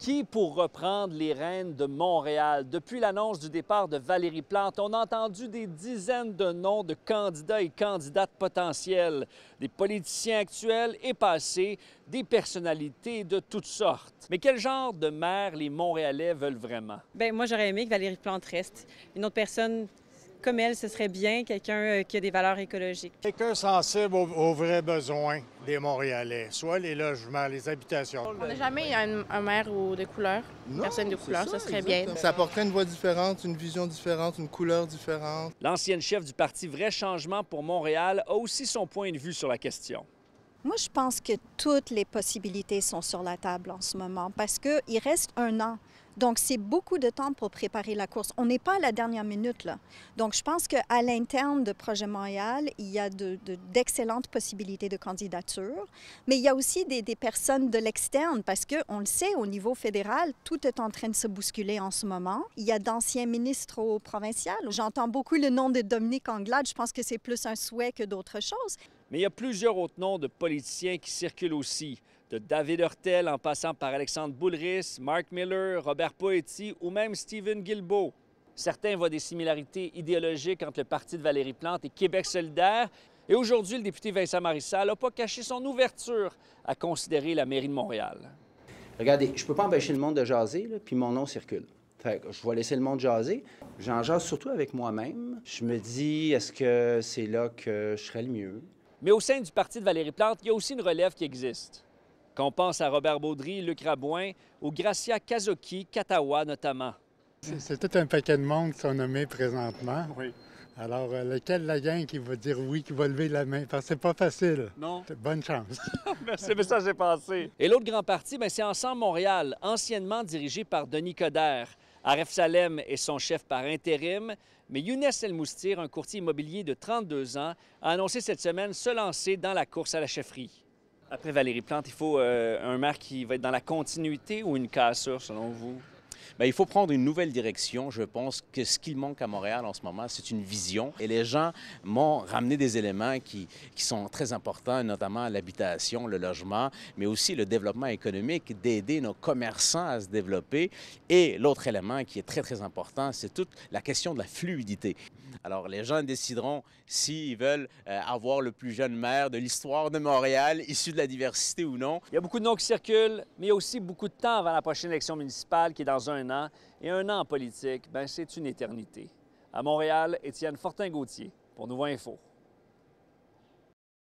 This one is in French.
Qui pour reprendre les rênes de Montréal? Depuis l'annonce du départ de Valérie Plante, on a entendu des dizaines de noms de candidats et candidates potentiels, des politiciens actuels et passés, des personnalités de toutes sortes. Mais quel genre de maire les Montréalais veulent vraiment? Bien, moi, j'aurais aimé que Valérie Plante reste. Une autre personne comme elle, ce serait bien, quelqu'un qui a des valeurs écologiques. Quelqu'un sensible aux vrais besoins des Montréalais, soit les logements, les habitations. On n'a jamais eu un maire de couleur, une personne de couleur, ça serait bien. Ça apporterait une voix différente, une vision différente, une couleur différente. L'ancienne chef du parti Vrai Changement pour Montréal a aussi son point de vue sur la question. Moi, je pense que toutes les possibilités sont sur la table en ce moment parce qu'il reste un an. Donc, c'est beaucoup de temps pour préparer la course. On n'est pas à la dernière minute, là. Donc, je pense qu'à l'interne de Projet Montréal, il y a d'excellentes possibilités de candidature, mais il y a aussi des personnes de l'externe parce qu'on le sait, au niveau fédéral, tout est en train de se bousculer en ce moment. Il y a d'anciens ministres au provincial. J'entends beaucoup le nom de Dominique Anglade. Je pense que c'est plus un souhait que d'autres choses. Mais il y a plusieurs autres noms de politiciens qui circulent aussi, de David Hurtel en passant par Alexandre Boulris, Mark Miller, Robert Poetti ou même Stephen Guilbeault. Certains voient des similarités idéologiques entre le parti de Valérie Plante et Québec solidaire. Et aujourd'hui, le député Vincent Marissal n'a pas caché son ouverture à considérer la mairie de Montréal. Regardez, je ne peux pas empêcher le monde de jaser, là, puis mon nom circule. Fait que je vais laisser le monde jaser. J'en jase surtout avec moi-même. Je me dis, est-ce que c'est là que je serais le mieux? Mais au sein du parti de Valérie Plante, il y a aussi une relève qui existe. Qu'on pense à Robert Baudry, Luc Rabouin ou Gracia Kazoki, Katawa notamment. C'est tout un paquet de monde qui sont nommés présentement. Oui. Alors, lequel la gang qui va dire oui, qui va lever la main? Parce que c'est pas facile. Non. Bonne chance. Merci, mais ça, j'ai pensé. Et l'autre grand parti, c'est Ensemble Montréal, anciennement dirigé par Denis Coderre. Aref Salem est son chef par intérim, mais Younes El Moustir, un courtier immobilier de 32 ans, a annoncé cette semaine se lancer dans la course à la chefferie. Après Valérie Plante, il faut un maire qui va être dans la continuité ou une cassure, selon vous? Bien, il faut prendre une nouvelle direction. Je pense que ce qu'il manque à Montréal en ce moment, c'est une vision. Et les gens m'ont ramené des éléments qui sont très importants, notamment l'habitation, le logement, mais aussi le développement économique, d'aider nos commerçants à se développer. Et l'autre élément qui est très, très important, c'est toute la question de la fluidité. Alors, les gens décideront s'ils veulent avoir le plus jeune maire de l'histoire de Montréal, issu de la diversité ou non. Il y a beaucoup de noms qui circulent, mais il y a aussi beaucoup de temps avant la prochaine élection municipale qui est dans un an. Et un an en politique, c'est une éternité. À Montréal, Étienne Fortin-Gauthier pour Nouveau Info.